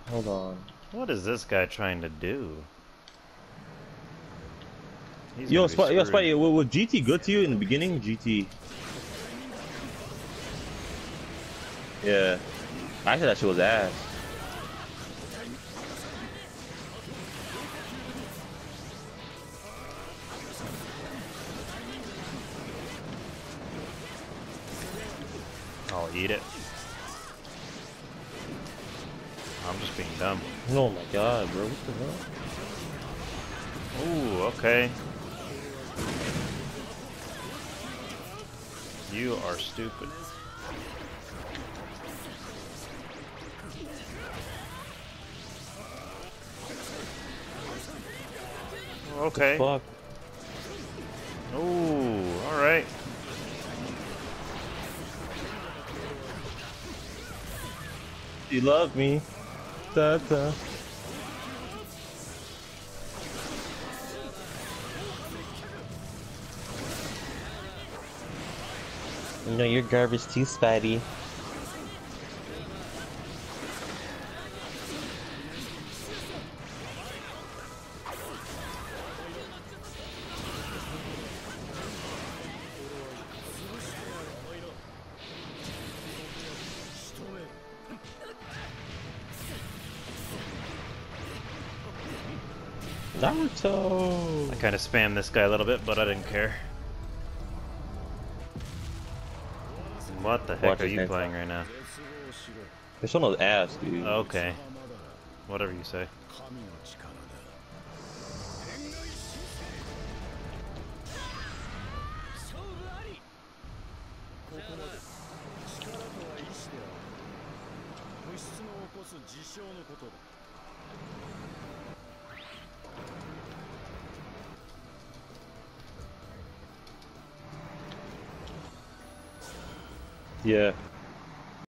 Hold on. What is this guy trying to do? He's gonna Yo, be Spike, screwed. was GT good to you in the beginning? GT. Yeah. I said that shit was ass. I'll eat it. I'm just being dumb. Oh my god, bro. What the hell? Ooh, okay. You are stupid. The Okay. fuck? Ooh, alright. You love me. Da, da. You know, you're garbage too, Spidey. Naruto! I kind of spammed this guy a little bit, but I didn't care. What the heck Watch are this you next playing time. right now? This one was ass, dude. Okay. Whatever you say. Yeah.